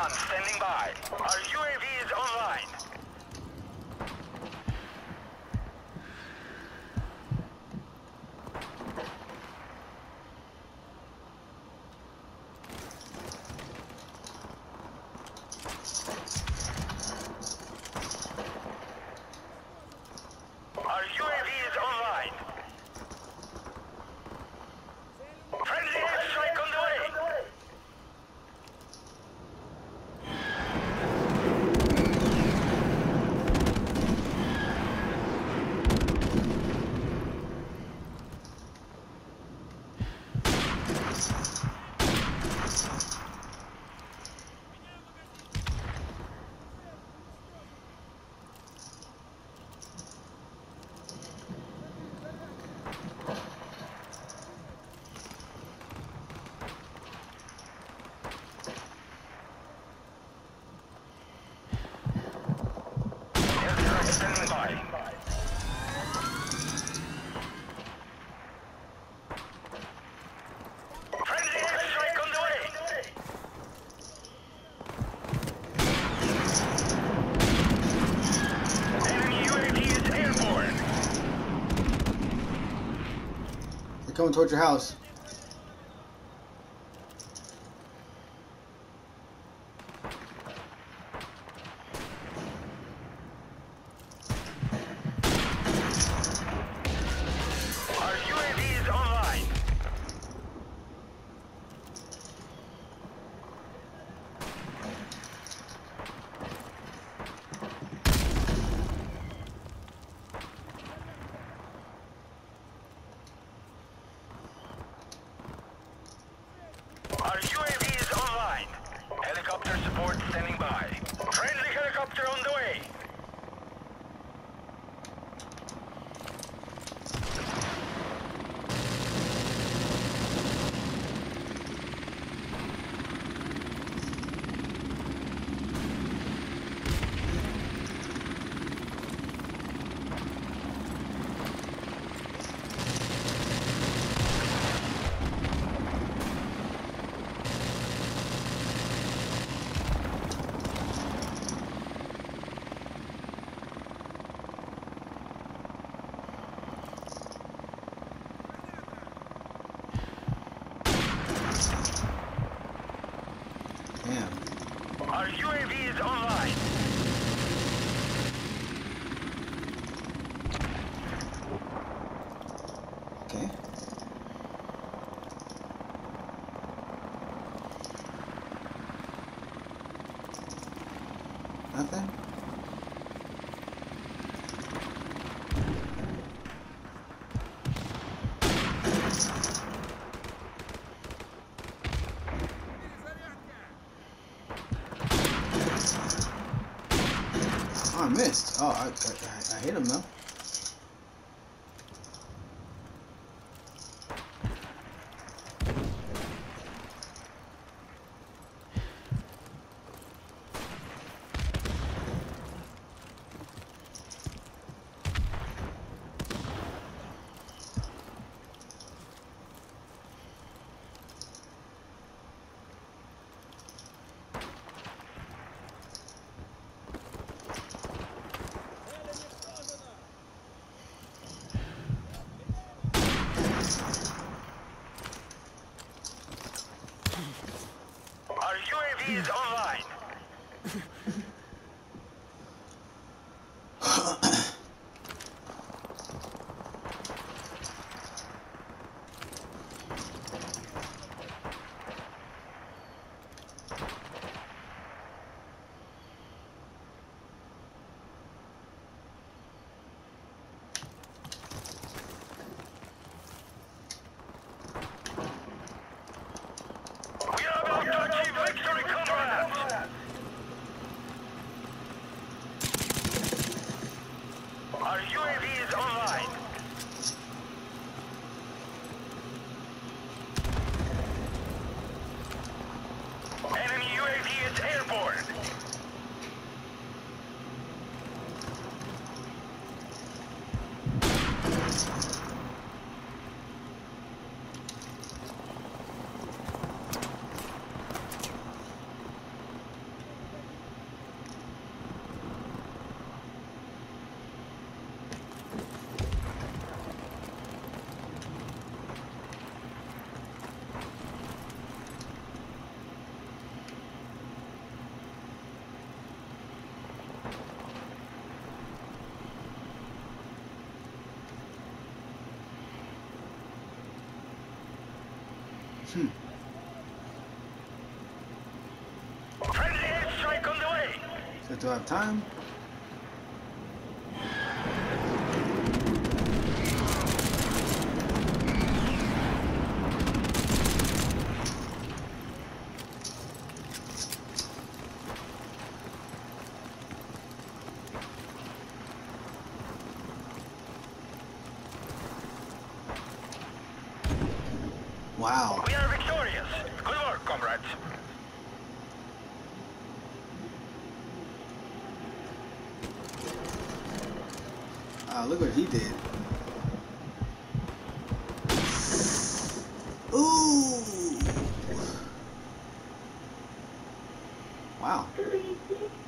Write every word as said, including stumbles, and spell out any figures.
one standing by. Our U A V is online. Our U A V is online. Friendly airstrike on the way. Standing by. Friendly airstrike on the way. Enemy U A V is airborne. They're coming towards your house. Our U A V is online. Helicopter support standing by. Friendly helicopter on the way. Damn. Our U A V is online. Okay. Nothing? Oh, I missed. Oh, I, I, I hit him though. Our U A V is online. We are about to achieve victory, comrades! Our U A V is online. Enemy U A V is airborne. Hmm. Friendly airstrike on the way. So do I have time? Wow. We are victorious. Good work, comrades. Ah, look what he did. Ooh. Wow.